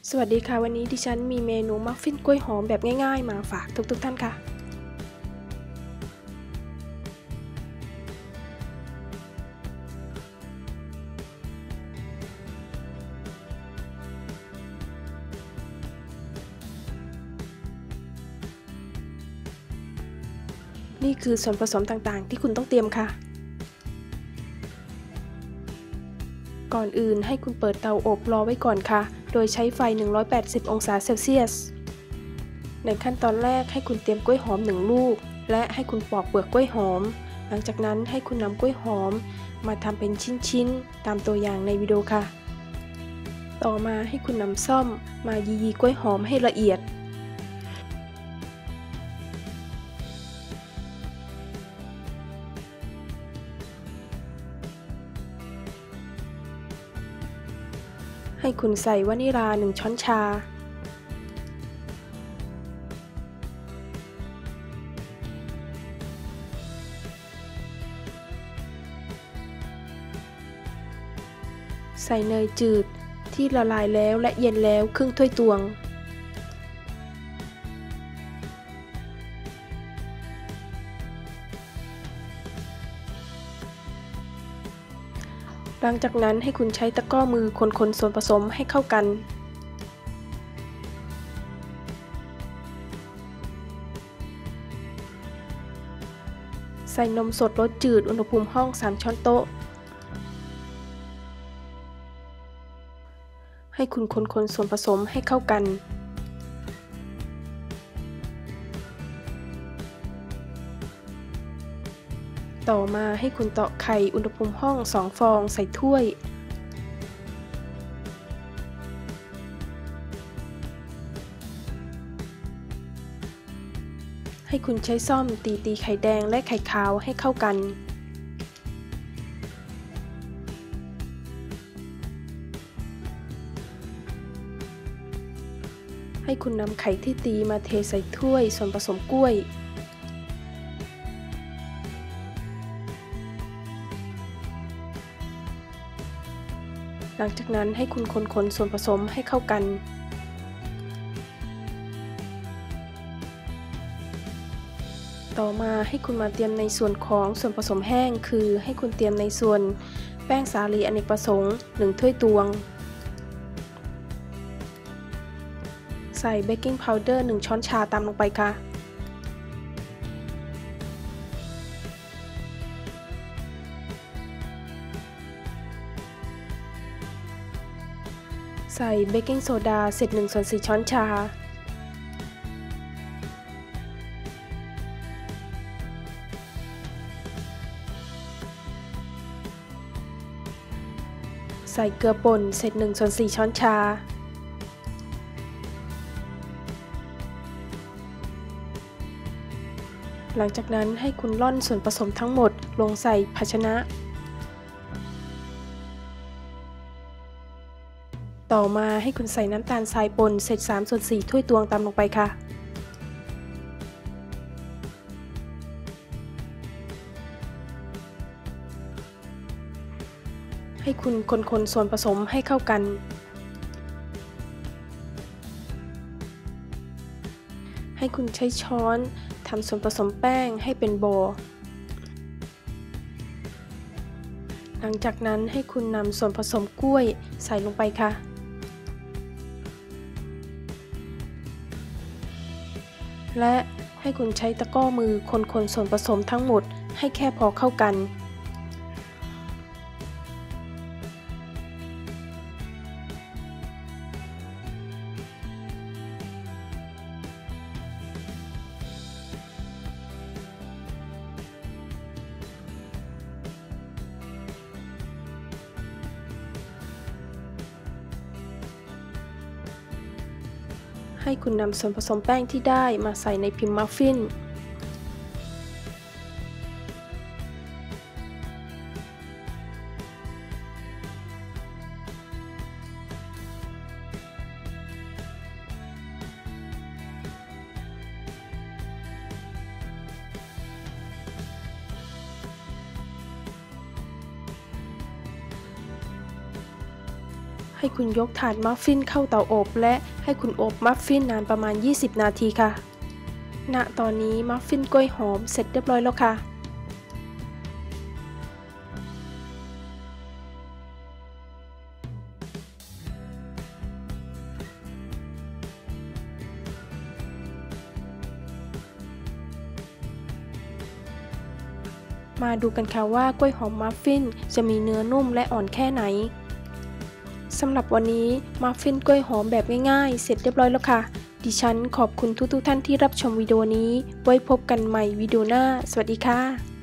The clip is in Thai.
สวัสดีค่ะวันนี้ดิฉันมีเมนูมัฟฟินกล้วยหอมแบบง่ายๆมาฝากทุกท่านค่ะนี่คือส่วนผสมต่างๆที่คุณต้องเตรียมค่ะก่อนอื่นให้คุณเปิดเตาอบรอไว้ก่อนค่ะโดยใช้ไฟ180องศาเซลเซียสในขั้นตอนแรกให้คุณเตรียมกล้วยหอม1ลูกและให้คุณปอกเปลือกกล้วยหอมหลังจากนั้นให้คุณนำกล้วยหอมมาทำเป็นชิ้นๆตามตัวอย่างในวิดีโอค่ะต่อมาให้คุณนำซ่อมมายีกล้วยหอมให้ละเอียดให้คุณใส่วานิลา1ช้อนชาใส่เนยจืดที่ละลายแล้วและเย็นแล้วครึ่งถ้วยตวงหลังจากนั้นให้คุณใช้ตะกร้อมือคนส่วนผสมให้เข้ากันใส่นมสดรสจืดอุณหภูมิห้อง3ช้อนโต๊ะให้คุณคนส่วนผสมให้เข้ากันต่อมาให้คุณตอกไข่อุณหภูมิห้อง2ฟองใส่ถ้วยให้คุณใช้ซ่อมตีไข่แดงและไข่ขาวให้เข้ากันให้คุณนำไข่ที่ตีมาเทใส่ถ้วยส่วนผสมกล้วยหลังจากนั้นให้คุณคนส่วนผสมให้เข้ากันต่อมาให้คุณมาเตรียมในส่วนของส่วนผสมแห้งคือให้คุณเตรียมในส่วนแป้งสาลีอเนกประสงค์1ถ้วยตวงใส่เบกกิ้งพาวเดอร์1ช้อนชาตามลงไปค่ะใส่เบกกิ้งโซดาเศษ1/4ช้อนชาใส่เกลือป่นเศษ1/4ช้อนชาหลังจากนั้นให้คุณร่อนส่วนผสมทั้งหมดลงใส่ภาชนะต่อมาให้คุณใส่น้ำตาลทรายป่นเศษ3/4ถ้วยตวงตามลงไปค่ะให้คุณคนส่วนผสมให้เข้ากันให้คุณใช้ช้อนทำส่วนผสมแป้งให้เป็นโบหลังจากนั้นให้คุณนำส่วนผสมกล้วยใส่ลงไปค่ะและให้คุณใช้ตะกร้อมือคนส่วนผสมทั้งหมดให้แค่พอเข้ากันให้คุณนำส่วนผสมแป้งที่ได้มาใส่ในพิมพ์มัฟฟินให้คุณยกถาดมัฟฟินเข้าเตาอบและให้คุณอบมัฟฟินนานประมาณ20 นาทีค่ะณตอนนี้มัฟฟินกล้วยหอมเสร็จเรียบร้อยแล้วค่ะมาดูกันค่ะว่ากล้วยหอมมัฟฟินจะมีเนื้อนุ่มและอ่อนแค่ไหนสำหรับวันนี้มัฟฟินกล้วยหอมแบบง่ายๆเสร็จเรียบร้อยแล้วค่ะดิฉันขอบคุณทุกท่านที่รับชมวิดีโอนี้ไว้พบกันใหม่วิดีโอหน้าสวัสดีค่ะ